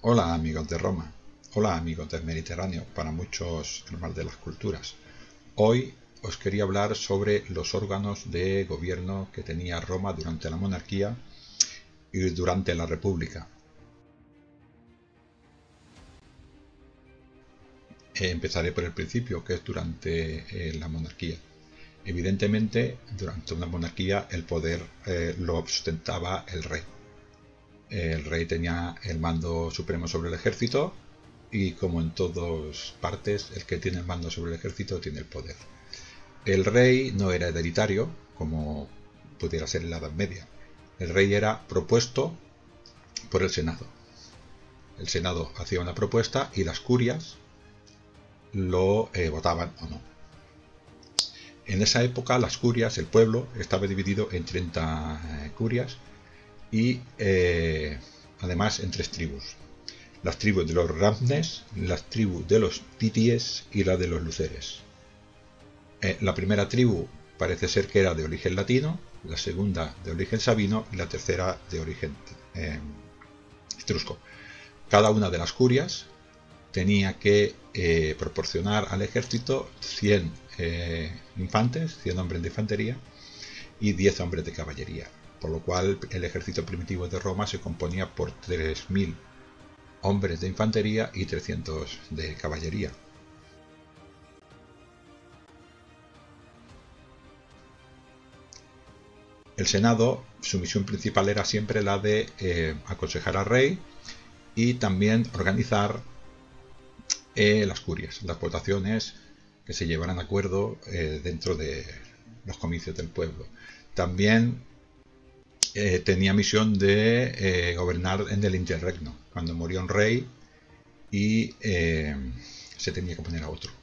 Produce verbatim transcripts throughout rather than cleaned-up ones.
Hola amigos de Roma, hola amigos del Mediterráneo, para muchos el mar de las culturas. Hoy os quería hablar sobre los órganos de gobierno que tenía Roma durante la monarquía y durante la República. Eh, empezaré por el principio, que es durante eh, la monarquía. Evidentemente, durante una monarquía el poder eh, lo ostentaba el rey. El rey tenía el mando supremo sobre el ejército y, como en todas partes, el que tiene el mando sobre el ejército tiene el poder. El rey no era hereditario, como pudiera ser en la Edad Media. El rey era propuesto por el Senado. El Senado hacía una propuesta y las curias lo eh, votaban o no. En esa época las curias, el pueblo, estaba dividido en treinta eh, curias y eh, además en tres tribus: las tribus de los Ramnes, las tribus de los Tities y la de los Luceres. Eh, la primera tribu parece ser que era de origen latino, la segunda de origen sabino y la tercera de origen eh, etrusco. Cada una de las curias tenía que eh, proporcionar al ejército cien eh, infantes, cien hombres de infantería y diez hombres de caballería, por lo cual el ejército primitivo de Roma se componía por tres mil hombres de infantería y trescientos de caballería. El Senado, su misión principal era siempre la de eh, aconsejar al rey y también organizar eh, las curias, las votaciones que se llevaran a acuerdo eh, dentro de los comicios del pueblo. También eh, tenía misión de eh, gobernar en el interregno, cuando murió un rey y eh, se tenía que poner a otro.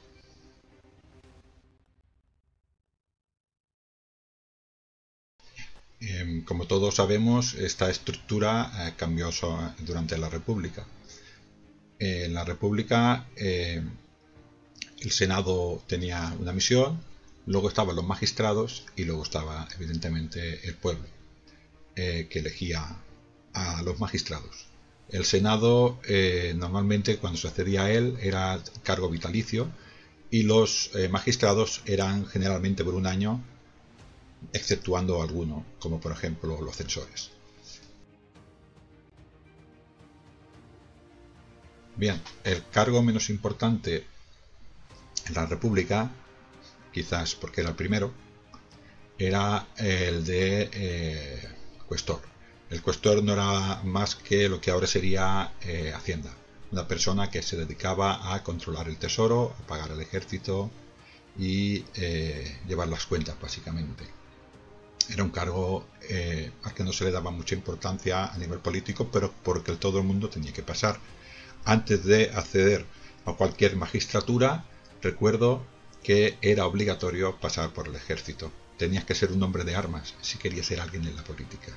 Eh, como todos sabemos, esta estructura eh, cambió so durante la República. Eh, en la República eh, el Senado tenía una misión, luego estaban los magistrados y luego estaba evidentemente el pueblo, eh, que elegía a los magistrados. El Senado eh, normalmente, cuando se accedía a él, era cargo vitalicio y los eh, magistrados eran generalmente por un año, exceptuando alguno, como por ejemplo los censores. Bien, el cargo menos importante en la República, quizás porque era el primero, era el de eh, cuestor. El cuestor no era más que lo que ahora sería eh, Hacienda, una persona que se dedicaba a controlar el tesoro, a pagar al ejército y eh, llevar las cuentas, básicamente. Era un cargo eh, al que no se le daba mucha importancia a nivel político, pero porque todo el mundo tenía que pasar. Antes de acceder a cualquier magistratura, recuerdo que era obligatorio pasar por el ejército. Tenías que ser un hombre de armas si querías ser alguien en la política.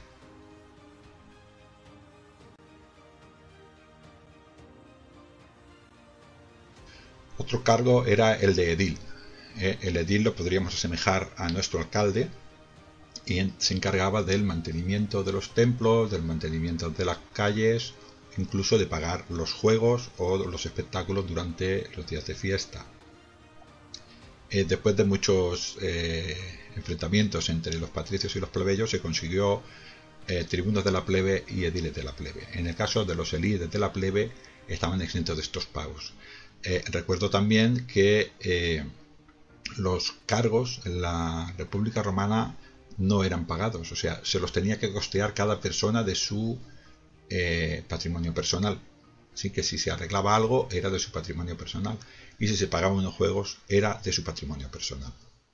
Otro cargo era el de edil. Eh, el edil lo podríamos asemejar a nuestro alcalde y se encargaba del mantenimiento de los templos, del mantenimiento de las calles, incluso de pagar los juegos o los espectáculos durante los días de fiesta. Eh, después de muchos eh, enfrentamientos entre los patricios y los plebeyos, se consiguió eh, tribunos de la plebe y ediles de la plebe. En el caso de los ediles de la plebe, estaban exentos de estos pagos. Eh, recuerdo también que eh, los cargos en la República Romana no eran pagados, o sea, se los tenía que costear cada persona de su eh, patrimonio personal. Así que si se arreglaba algo era de su patrimonio personal y si se pagaban unos juegos era de su patrimonio personal.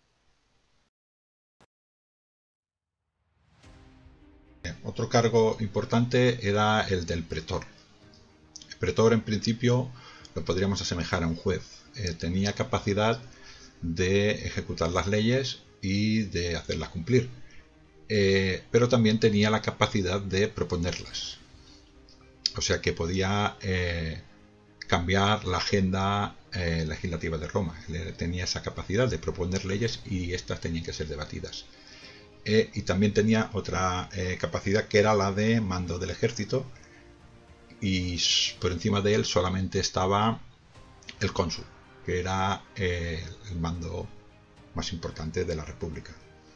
Otro cargo importante era el del pretor. El pretor, en principio, lo podríamos asemejar a un juez. Eh, tenía capacidad de ejecutar las leyes y de hacerlas cumplir, eh, pero también tenía la capacidad de proponerlas. O sea que podía eh, cambiar la agenda eh, legislativa de Roma. Él tenía esa capacidad de proponer leyes y estas tenían que ser debatidas. Eh, y también tenía otra eh, capacidad, que era la de mando del ejército, y por encima de él solamente estaba el cónsul, que era eh, el mando más importante de la República.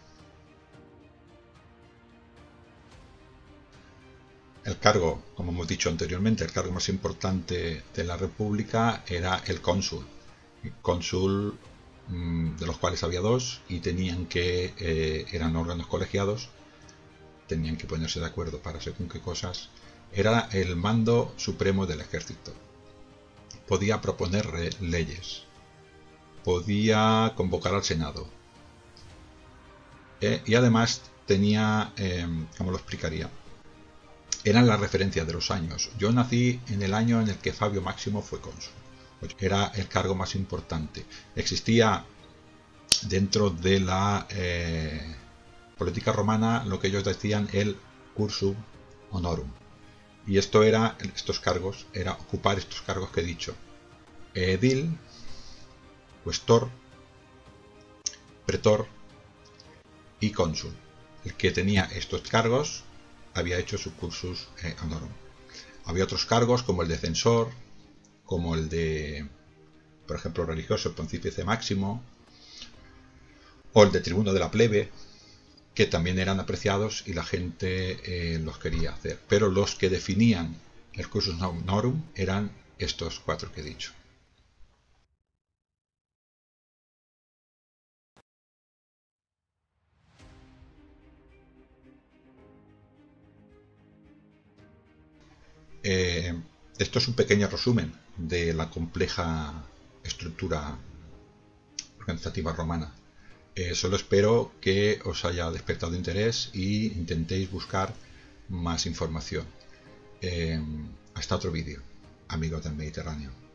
El cargo, como hemos dicho anteriormente, el cargo más importante de la República era el cónsul. El cónsul, de los cuales había dos, y tenían que, eh, eran órganos colegiados, tenían que ponerse de acuerdo para según qué cosas. Era el mando supremo del ejército. Podía proponer leyes, podía convocar al Senado, eh, y además tenía, eh, ¿cómo lo explicaría? Eran las referencias de los años. Yo nací en el año en el que Fabio Máximo fue cónsul. Era el cargo más importante. Existía dentro de la eh, política romana lo que ellos decían el cursum honorum. Y esto era, estos cargos, era ocupar estos cargos que he dicho. Edil, cuestor, pretor y cónsul. El que tenía estos cargos había hecho su cursus eh, honorum. Había otros cargos como el de censor, como el de, por ejemplo, religioso, el pontífice máximo, o el de tribuno de la plebe, que también eran apreciados y la gente eh, los quería hacer. Pero los que definían el cursus honorum eran estos cuatro que he dicho. Eh, esto es un pequeño resumen de la compleja estructura organizativa romana. Eh, solo espero que os haya despertado interés y intentéis buscar más información. Eh, hasta otro vídeo, amigos del Mediterráneo.